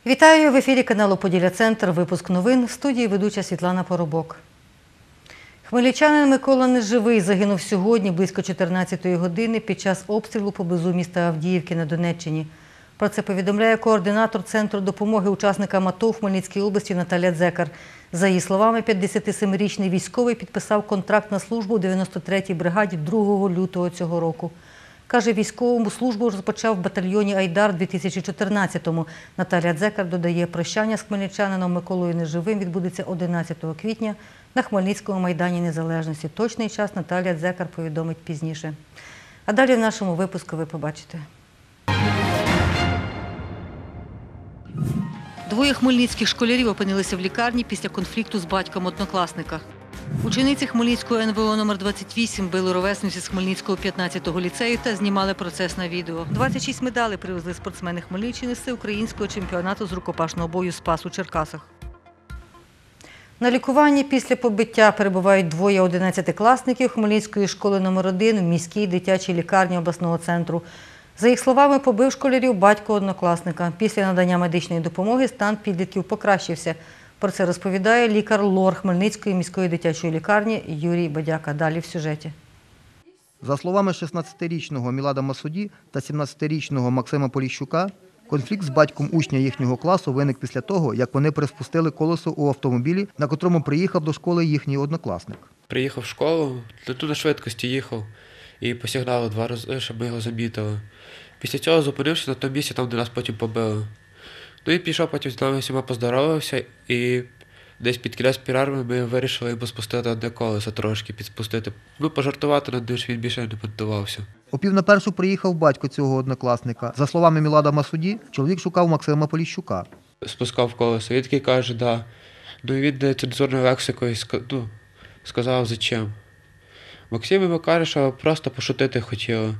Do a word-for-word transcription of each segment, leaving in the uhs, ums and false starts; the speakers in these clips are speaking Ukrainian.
Вітаю! В ефірі каналу «Поділля-Центр». Випуск новин. В студії ведуча Світлана Поробок. Хмельничанин Микола Неживий загинув сьогодні близько чотирнадцятої години під час обстрілу поблизу міста Авдіївки на Донеччині. Про це повідомляє координатор Центру допомоги учасникам АТО в Хмельницькій області Наталя Дзекар. За її словами, п'ятдесятисемирічний військовий підписав контракт на службу у дев'яносто третій бригаді другого лютого цього року. Каже, військовому службу розпочав в батальйоні «Айдар» у дві тисячі чотирнадцятому. Наталя Дзекар додає, прощання з хмельничанином Миколою Неживим відбудеться одинадцятого квітня на Хмельницькому Майдані Незалежності. Точний час Наталя Дзекар повідомить пізніше. А далі в нашому випуску ви побачите. Двоє хмельницьких школярів опинилися в лікарні після конфлікту з батьком однокласника. Учениці Хмельницького ен ве о номер двадцять вісім били ровесниці з Хмельницького п'ятнадцятого ліцею та знімали процес на відео. двадцять шість медалей привезли спортсмени Хмельниччини з всеукраїнського чемпіонату з рукопашного бою «Спас» у Черкасах. На лікуванні після побиття перебувають двоє одинадцятикласників Хмельницької школи номер один в міській дитячій лікарні обласного центру. За їх словами, побив школярів батько однокласника. Після надання медичної допомоги стан підлітків покращився. Про це розповідає лікар-лор Хмельницької міської дитячої лікарні Юрій Бадяка. Далі в сюжеті. За словами шістнадцятирічного Мілада Масуді та сімнадцятирічного Максима Поліщука, конфлікт з батьком учня їхнього класу виник після того, як вони приспустили колесо у автомобілі, на котрому приїхав до школи їхній однокласник. Приїхав в школу, тут на швидкості їхав і посигнали два рази, щоб ми його замітили. Після цього зупинився на тому місці, там де нас потім побили. Ну і пішов, потім з нами всіма поздоровався, і десь під кінець перерви ми вирішили йому спустити одне колесо трошки, підспустити. Ну, пожартувати над ним, що він більше не піддавався. О пів на першу приїхав батько цього однокласника. За словами Мілада Масуді, чоловік шукав Максима Поліщука. Спускав колесо, він такий каже, да. Ну і він нецензурною лексикою ну, сказав, зачем. Максим йому каже, що просто пошутити хотіли.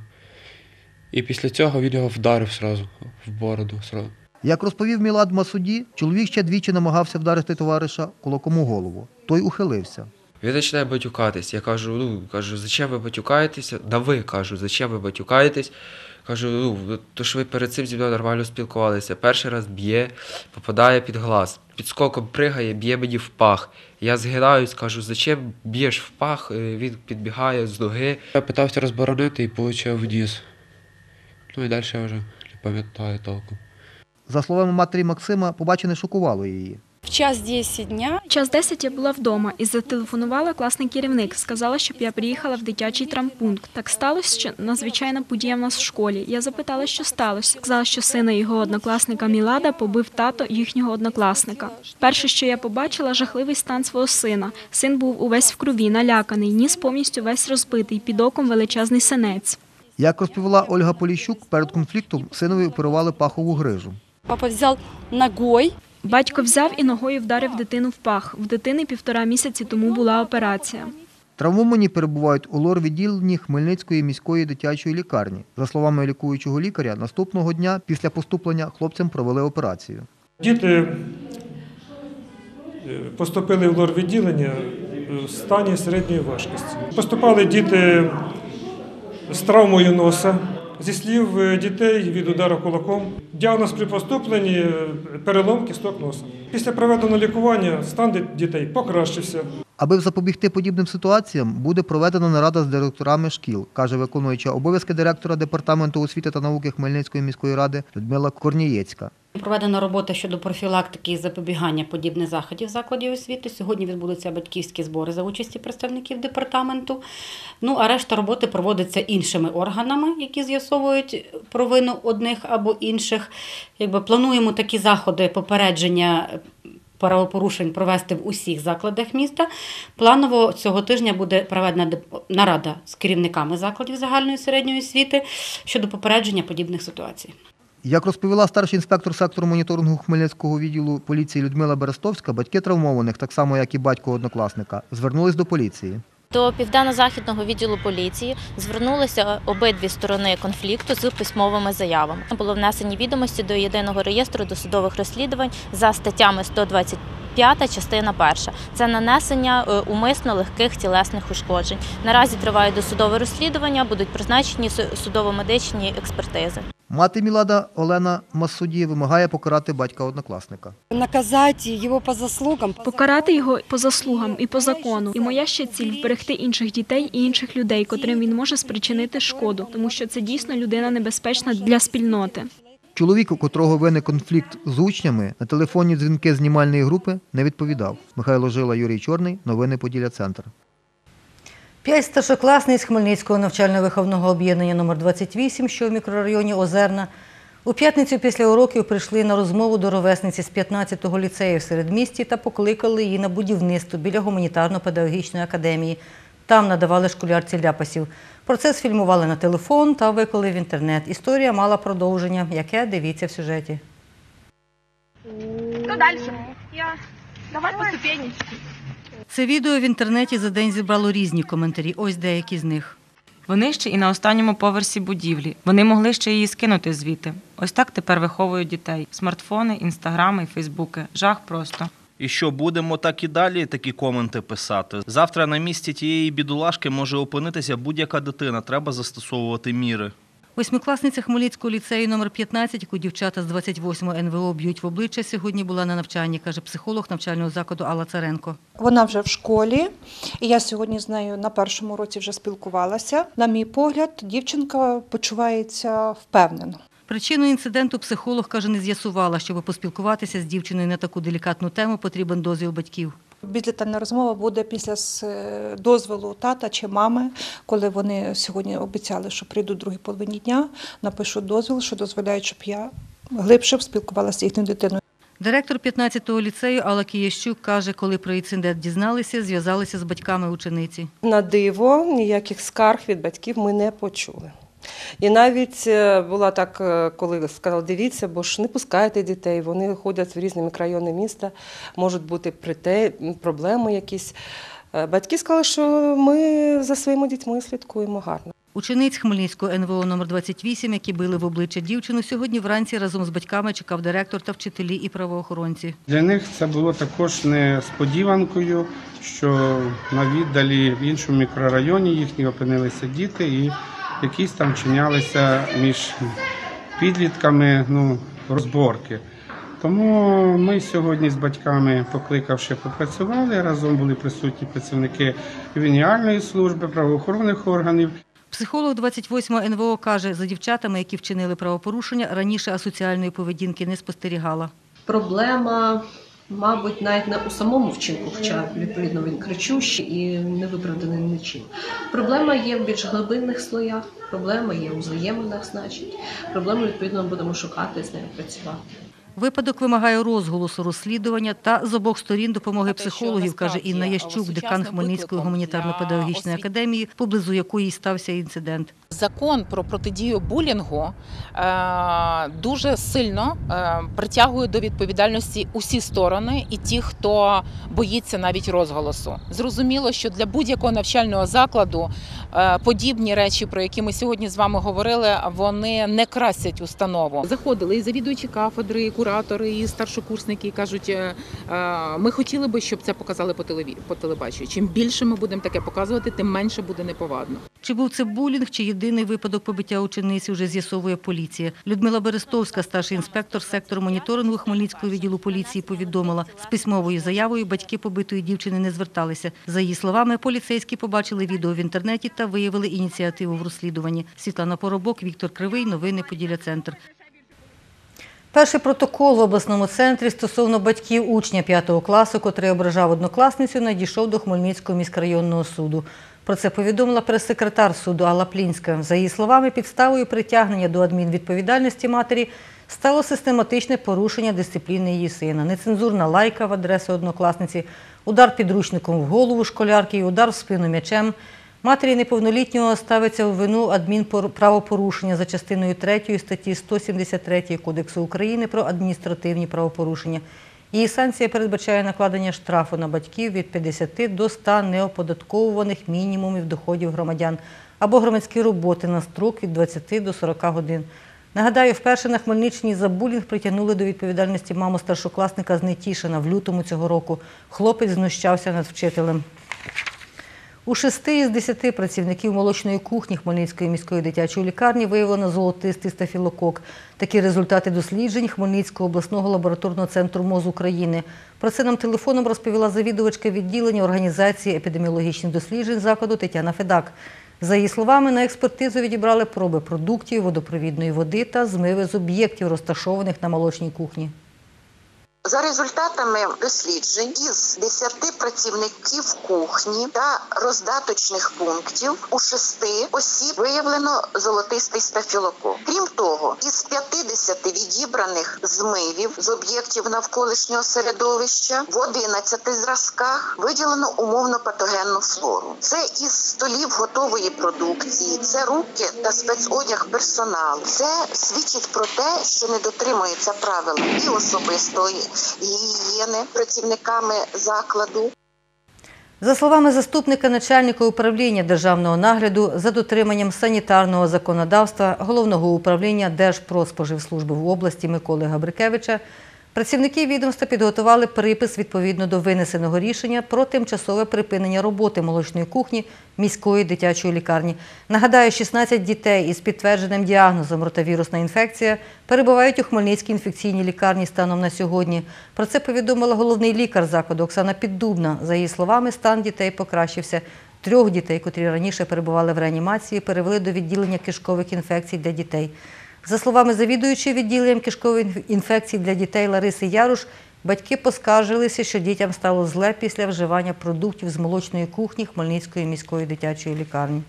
І після цього він його вдарив одразу, в бороду. Сразу. Як розповів Мілад Масуді, чоловік ще двічі намагався вдарити товариша кулаком у голову. Той ухилився. Він починає батюкатись. Я кажу, ну, кажу, зачем ви батюкаєтеся? Да ви, кажу, зачем ви батюкаєтесь? Кажу, ну, то що ви перед цим зі мною нормально спілкувалися. Перший раз б'є, попадає під глаз. Під скоком пригає, б'є мені в пах. Я згинаюсь, кажу, зачем б'єш в пах? Він підбігає з ноги. Я питався розборонити і отримав вниз. Ну і далі я вже не пам'ятаю толком. За словами матері Максима, побачене шокувало її. В час десять дня. В час десять я була вдома і зателефонувала класний керівник. Сказала, щоб я приїхала в дитячий травмпункт. Так сталося, що надзвичайна подія в нас в школі. Я запитала, що сталося. Сказала, що сина його однокласника Мілада побив тато їхнього однокласника. Перше, що я побачила, жахливий стан свого сина. Син був увесь в крові, наляканий, ніс повністю весь розбитий, під оком величезний синець. Як розповіла Ольга Поліщук, перед конфліктом синові оперували пахову грижу. Папа взяв ногою. Батько взяв і ногою вдарив дитину в пах. В дитини півтора місяці тому була операція. Травмовані перебувають у лор-відділенні Хмельницької міської дитячої лікарні. За словами лікуючого лікаря, наступного дня після поступлення хлопцям провели операцію. Діти поступили в лор-відділення в стані середньої важкості. Поступали діти з травмою носа. Зі слів дітей від удару кулаком, діагноз при поступленні – перелом кісток носа. Після проведеного лікування стан дітей покращився. Аби запобігти подібним ситуаціям, буде проведена нарада з директорами шкіл, каже виконуюча обов'язки директора Департаменту освіти та науки Хмельницької міської ради Людмила Корнієцька. Проведена робота щодо профілактики і запобігання подібних заходів закладів освіти. Сьогодні відбудуться батьківські збори за участі представників департаменту. Ну, а решта роботи проводиться іншими органами, які з'ясовують провину одних або інших. Якби плануємо такі заходи попередження правопорушень провести в усіх закладах міста. Планово цього тижня буде проведена нарада з керівниками закладів загальної середньої освіти щодо попередження подібних ситуацій. Як розповіла старший інспектор сектору моніторингу Хмельницького відділу поліції Людмила Берестовська, батьки травмованих, так само як і батько однокласника, звернулись до поліції. До Південно-Західного відділу поліції звернулися обидві сторони конфлікту з письмовими заявами. Було внесені відомості до єдиного реєстру досудових розслідувань за статтями сто двадцять п'ята, частина перша. Це нанесення умисно легких тілесних ушкоджень. Наразі триває досудове розслідування, будуть призначені судово-медичні експертизи. Мати Мілада Олена Масуді вимагає покарати батька-однокласника. Наказати його по заслугам. Покарати його по заслугам і по закону. І моя ще ціль – вберегти інших дітей і інших людей, котрим він може спричинити шкоду, тому що це дійсно людина небезпечна для спільноти. Чоловік, у котрого виник конфлікт з учнями, на телефонні дзвінки знімальної групи не відповідав. Михайло Жила, Юрій Чорний. Новини Поділля Центр. П'ять старшокласниць Хмельницького навчально-виховного об'єднання номер двадцять вісім, що в мікрорайоні Озерна, у п'ятницю після уроків прийшли на розмову до ровесниці з п'ятнадцятого ліцею в середмісті та покликали її на будівництво біля гуманітарно-педагогічної академії. Там надавали школярці ляпасів. Процес фільмували на телефон та виклали в інтернет. Історія мала продовження, яке дивіться в сюжеті. Що далі? Я. Давай по ступенечці. Це відео в інтернеті за день зібрало різні коментарі. Ось деякі з них. Вони ще і на останньому поверсі будівлі. Вони могли ще її скинути звідти. Ось так тепер виховують дітей. Смартфони, інстаграми, фейсбуки. Жах просто. І що, будемо так і далі такі коменти писати? Завтра на місці тієї бідолашки може опинитися будь-яка дитина. Треба застосовувати міри. Восьмикласниця Хмельницького ліцею номер п'ятнадцять, яку дівчата з двадцять восьмого ен ве о б'ють в обличчя, сьогодні була на навчанні, каже психолог навчального закладу Алла Царенко. Вона вже в школі, і я сьогодні з нею на першому році вже спілкувалася. На мій погляд, дівчинка почувається впевнено. Причину інциденту психолог, каже, не з'ясувала. Щоб поспілкуватися з дівчиною на таку делікатну тему, потрібен дозвіл батьків. Бездетальна розмова буде після дозволу тата чи мами, коли вони сьогодні обіцяли, що прийдуть в другій половині дня, напишуть дозвіл, що дозволяють, щоб я глибше спілкувалася з їхньою дитиною. Директор п'ятнадцятого ліцею Алла Кіящук каже, коли про інцидент дізналися, зв'язалися з батьками учениці. На диво, ніяких скарг від батьків ми не почули. І навіть була так, коли сказали, дивіться, бо ж не пускайте дітей, вони ходять в різні мікрорайони міста, можуть бути проблеми якісь. Батьки сказали, що ми за своїми дітьми слідкуємо гарно. Учениць Хмельницького ен ве о номер двадцять вісім, які били в обличчя дівчину, сьогодні вранці разом з батьками чекав директор та вчителі і правоохоронці. Для них це було також несподіванкою, що на віддалі в іншому мікрорайоні їхні опинилися діти і якісь там чинялися між підлітками, ну, розборки. Тому ми сьогодні з батьками, покликавши, попрацювали, разом були присутні працівники ювеніальної служби, правоохоронних органів. Психолог двадцять восьмого ен ве о каже, за дівчатами, які вчинили правопорушення, раніше асоціальної поведінки не спостерігала. Проблема, мабуть, навіть не у самому вчинку, хоча, відповідно, він кричущий і не виправданий нічим. Проблема є в більш глибинних слоях, проблема є у взаєминах, значить. Проблему, відповідно, ми будемо шукати, з нею працювати. Випадок вимагає розголосу розслідування та з обох сторін допомоги психологів, каже Інна Ящук, декан Хмельницької гуманітарно-педагогічної академії, поблизу якої стався інцидент. Закон про протидію булінгу дуже сильно притягує до відповідальності усі сторони і ті, хто боїться навіть розголосу. Зрозуміло, що для будь-якого навчального закладу подібні речі, про які ми сьогодні з вами говорили, вони не красять установу. Заходили і завідуючі кафедри, і куратори, і старшокурсники, і кажуть, ми хотіли би, щоб це показали по телеві... по телебаченню. Чим більше ми будемо таке показувати, тим менше буде неповадно. Чи був це булінг, чи єдиний випадок побиття учениці, вже з'ясовує поліція. Людмила Берестовська, старший інспектор сектору моніторингу Хмельницького відділу поліції, повідомила, з письмовою заявою батьки побитої дівчини не зверталися. За її словами, поліцейські побачили відео в інтернеті та виявили ініціативу в розслідуванні. Світлана Поробок, Віктор Кривий, новини Поділля Центр. Перший протокол в обласному центрі стосовно батьків учня п'ятого класу, котрий ображав однокласницю, надійшов до Хмельницького міськрайонного суду. Про це повідомила прес-секретар суду Алла Плінська. За її словами, підставою притягнення до адмінвідповідальності матері стало систематичне порушення дисципліни її сина, нецензурна лайка в адресу однокласниці, удар підручником в голову школярки і удар в спину м'ячем. Матері неповнолітнього ставиться у вину адмінправопорушення за частиною третьої статті сто сімдесят три Кодексу України про адміністративні правопорушення. Її санкція передбачає накладення штрафу на батьків від п'ятдесяти до ста неоподатковуваних мінімумів доходів громадян або громадські роботи на строк від двадцяти до сорока годин. Нагадаю, вперше на Хмельниччині за булінг притягнули до відповідальності маму старшокласника з Нетішина в лютому цього року. Хлопець знущався над вчителем. У шести із десяти працівників молочної кухні Хмельницької міської дитячої лікарні виявлено золотистий стафілокок. Такі результати досліджень Хмельницького обласного лабораторного центру МОЗ України. Про це нам телефоном розповіла завідувачка відділення організації епідеміологічних досліджень закладу Тетяна Федак. За її словами, на експертизу відібрали проби продуктів, водопровідної води та змиви з об'єктів, розташованих на молочній кухні. За результатами досліджень із десяти працівників кухні та роздаточних пунктів у шести осіб виявлено золотистий стафілокок. Крім того, із п'ятдесяти відібраних змивів з об'єктів навколишнього середовища в одинадцяти зразках виділено умовно патогенну флору. Це із столів готової продукції, це руки та спецодяг персоналу. Це свідчить про те, що не дотримуються правил і особистої гігієни працівниками закладу. За словами заступника начальника управління державного нагляду за дотриманням санітарного законодавства Головного управління Держпродспоживслужби в області Миколи Габрикевича, працівники відомства підготували припис відповідно до винесеного рішення про тимчасове припинення роботи молочної кухні міської дитячої лікарні. Нагадаю, шістнадцять дітей із підтвердженим діагнозом ротавірусна інфекція перебувають у Хмельницькій інфекційній лікарні станом на сьогодні. Про це повідомила головний лікар закладу Оксана Піддубна. За її словами, стан дітей покращився. Трьох дітей, котрі раніше перебували в реанімації, перевели до відділення кишкових інфекцій для дітей. За словами завідуючої відділенням кишкових інфекцій для дітей Лариси Яруш, батьки поскаржилися, що дітям стало зле після вживання продуктів з молочної кухні Хмельницької міської дитячої лікарні.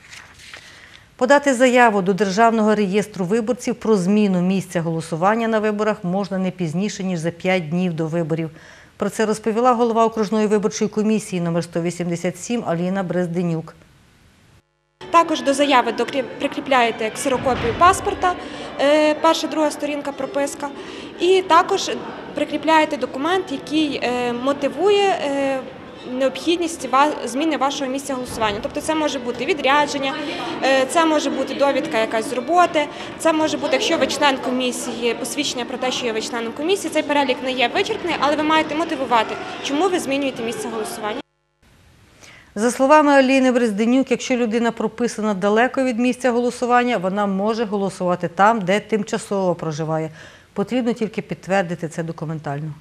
Подати заяву до Державного реєстру виборців про зміну місця голосування на виборах можна не пізніше, ніж за п'ять днів до виборів. Про це розповіла голова окружної виборчої комісії номер сто вісімдесят сім Аліна Брезденюк. Також до заяви прикріпляєте ксерокопію паспорта, перша, друга сторінка прописка, і також прикріпляєте документ, який мотивує необхідність зміни вашого місця голосування. Тобто це може бути відрядження, це може бути довідка якась з роботи, це може бути, якщо ви член комісії, посвідчення про те, що є ви членом комісії. Цей перелік не є вичерпний, але ви маєте мотивувати, чому ви змінюєте місце голосування. За словами Аліни Брезденюк, якщо людина прописана далеко від місця голосування, вона може голосувати там, де тимчасово проживає. Потрібно тільки підтвердити це документально.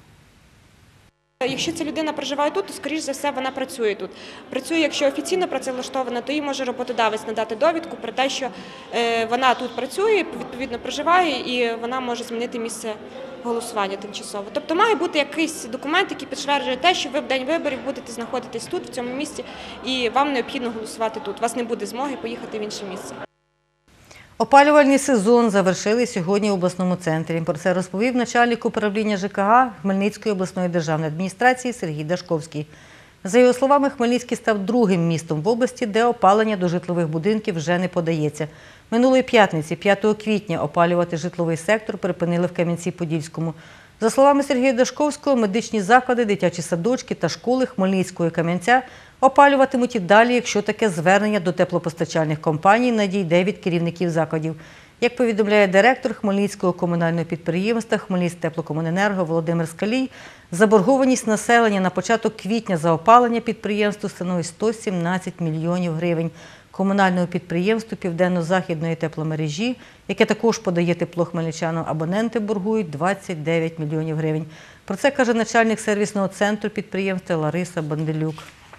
Якщо ця людина проживає тут, то, скоріш за все, вона працює тут. Працює, якщо офіційно працевлаштована, то їй може роботодавець надати довідку про те, що вона тут працює, відповідно проживає, і вона може змінити місце голосування тимчасово. Тобто має бути якийсь документ, який підтверджує те, що ви в день виборів будете знаходитись тут, в цьому місці, і вам необхідно голосувати тут. У вас не буде змоги поїхати в інше місце. Опалювальний сезон завершили сьогодні в обласному центрі. Про це розповів начальник управління ЖКГ Хмельницької обласної державної адміністрації Сергій Дашковський. За його словами, Хмельницький став другим містом в області, де опалення до житлових будинків вже не подається. Минулої п'ятниці, п'ятого квітня, опалювати житловий сектор припинили в Кам'янці-Подільському. За словами Сергія Дашковського, медичні заклади, дитячі садочки та школи Хмельницького і Кам'янця опалюватимуть і далі, якщо таке звернення до теплопостачальних компаній надійде від керівників закладів. Як повідомляє директор Хмельницького комунального підприємства «Хмельницьтеплокомуненерго» Володимир Скалій, заборгованість населення на початок квітня за опалення підприємству становить сто сімнадцять мільйонів гривень. Комунальному підприємству Південно-Західної тепломережі, яке також подає тепло хмельничанам, абоненти боргують двадцять дев'ять мільйонів гривень. Про це каже начальник сервісного центру підприємства Лариса Банделюк.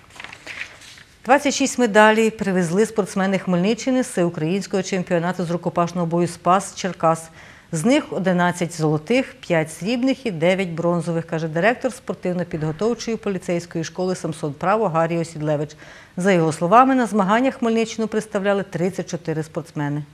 двадцять шість медалей привезли спортсмени Хмельниччини з всеукраїнського чемпіонату з рукопашного бою «Спас» Черкас. З них одинадцять золотих, п'ять срібних і дев'ять бронзових, каже директор спортивно-підготовчої поліцейської школи Самсон Право Гарій Осідлевич. За його словами, на змаганнях Хмельниччину представляли тридцять чотири спортсмени.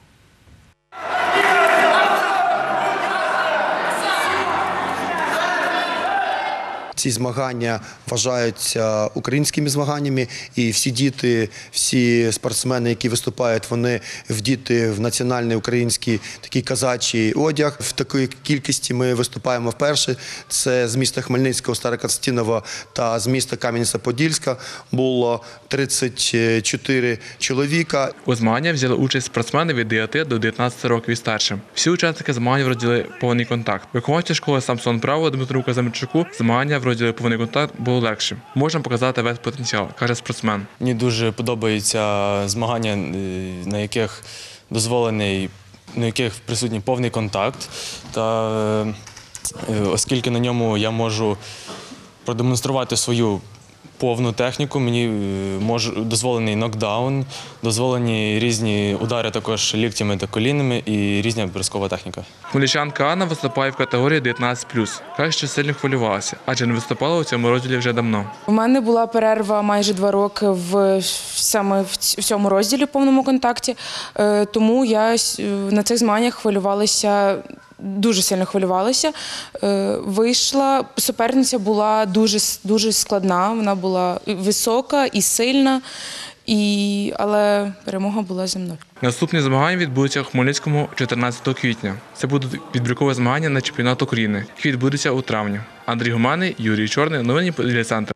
Ці змагання вважаються українськими змаганнями, і всі діти, всі спортсмени, які виступають, вони вдіти в національний український такий козачий одяг. В такій кількості ми виступаємо вперше. Це з міста Хмельницького, Старокостянтинова та з міста Кам'янця-Подільська було тридцять чотири чоловіка. У змаганнях взяли участь спортсмени від дев'яти до дев'ятнадцяти років і старше. Всі учасники змагань вроділи повний контакт. Вихованці школи Самсон Право Дмитру Казамирчуку змагання вроділи розділі повний контакт було легше. Можна показати весь потенціал, каже спортсмен. Мені дуже подобаються змагання, на яких дозволений, на яких присутній повний контакт, та оскільки на ньому я можу продемонструвати свою повну техніку, мені може, дозволений нокдаун, дозволені різні удари також ліктями та колінами і різна брускова техніка. Хмельничанка Анна виступає в категорії дев'ятнадцять плюс. Каже, що сильно хвилювалася, адже не виступала у цьому розділі вже давно. У мене була перерва майже два роки в, саме в цьому розділі в повному контакті, тому я на цих змаганнях хвилювалася. Дуже сильно хвилювалася. Вийшла, суперниця була дуже, дуже складна, вона була висока і сильна, і... але перемога була зі мною. Наступні змагання відбудуться у Хмельницькому чотирнадцятого квітня. Це будуть відбіркові змагання на чемпіонат України, які відбудуться у травні. Андрій Гуманий, Юрій Чорний, новини Поділля Центр.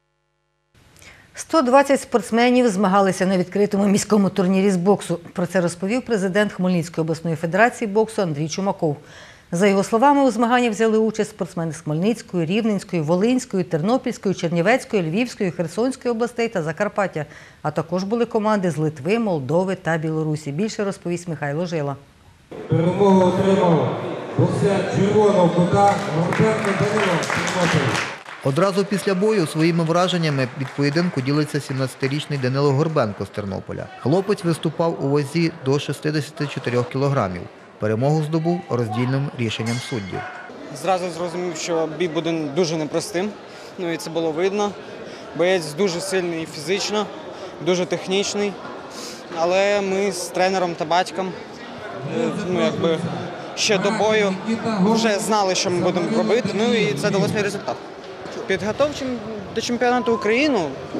сто двадцять спортсменів змагалися на відкритому міському турнірі з боксу. Про це розповів президент Хмельницької обласної федерації боксу Андрій Чумаков. За його словами, у змаганнях взяли участь спортсмени з Хмельницької, Рівненської, Волинської, Тернопільської, Чернівецької, Львівської, Херсонської областей та Закарпаття. А також були команди з Литви, Молдови та Білорусі. Більше розповість Михайло Жила. Перемогу отримав боксер червоного кута Горбенко Данило Тернопіль. Одразу після бою своїми враженнями від поєдинку ділиться сімнадцятирічний Данило Горбенко з Тернополя. Хлопець виступав у вазі до шістдесят чотири кілограмів. Перемогу здобув роздільним рішенням суддів. Зразу зрозумів, що бій буде дуже непростим, ну і це було видно. Боєць дуже сильний фізично, дуже технічний, але ми з тренером та батьком ну, якби, ще до бою вже знали, що ми будемо робити, ну і це дало свій результат. Підготовчим до чемпіонату України,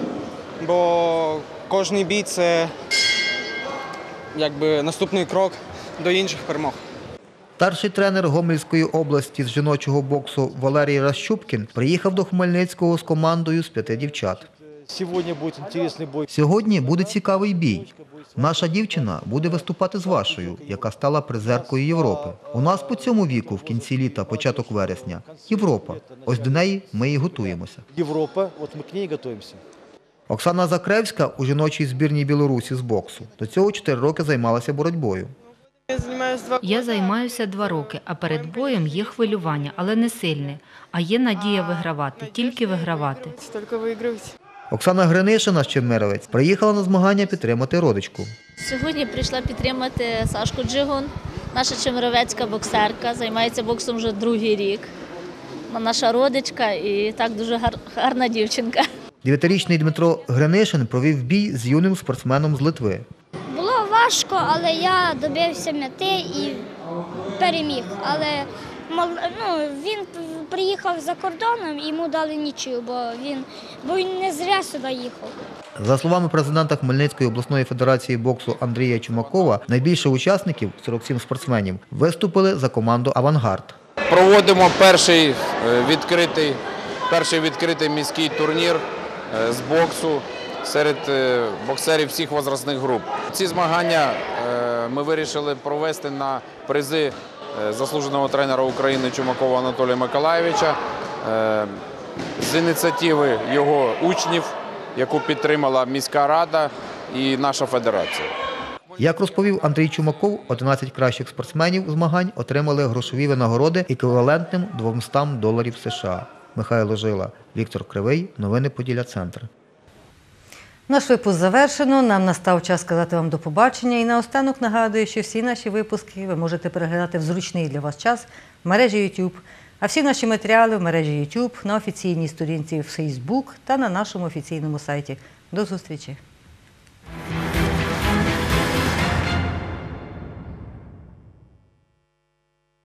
бо кожний бій – це якби, наступний крок до інших перемог. Старший тренер Гомельської області з жіночого боксу Валерій Ращупкін приїхав до Хмельницького з командою з п'яти дівчат. Сьогодні буде цікавий бій. Наша дівчина буде виступати з вашою, яка стала призеркою Європи. У нас по цьому віку в кінці літа, початок вересня – Європа. Ось до неї ми і готуємося. Європа, от ми к ній готуємося. Оксана Закревська у жіночій збірній Білорусі з боксу. До цього чотири роки займалася боротьбою. Я займаюся два роки, а перед боєм є хвилювання, але не сильне. А є надія вигравати, тільки вигравати. Оксана Гринишина з Чемеровець приїхала на змагання підтримати родичку. Сьогодні прийшла підтримати Сашку Джигун, наша чемеровецька боксерка, займається боксом вже другий рік. Наша родичка і так дуже гар... гарна дівчинка. Дев'ятирічний Дмитро Гринишин провів бій з юним спортсменом з Литви. Було важко, але я добився мети і переміг. Але ну, він приїхав за кордоном і йому дали нічию, бо він, бо він не зря сюди їхав. За словами президента Хмельницької обласної федерації боксу Андрія Чумакова, найбільше учасників, сорок сім спортсменів, виступили за команду «Авангард». Проводимо перший відкритий, перший відкритий міський турнір з боксу серед боксерів всіх возрастних груп. Ці змагання ми вирішили провести на призи заслуженого тренера України Чумакова Анатолія Миколайовича з ініціативи його учнів, яку підтримала міська рада і наша федерація. Як розповів Андрій Чумаков, одинадцять кращих спортсменів змагань отримали грошові винагороди еквівалентним двомстам доларів США. Михайло Жила, Віктор Кривий, новини Поділля Центр. Наш випуск завершено. Нам настав час сказати вам до побачення. І наостанок нагадую, що всі наші випуски ви можете переглядати в зручний для вас час в мережі YouTube. А всі наші матеріали в мережі YouTube, на офіційній сторінці в Facebook та на нашому офіційному сайті. До зустрічі!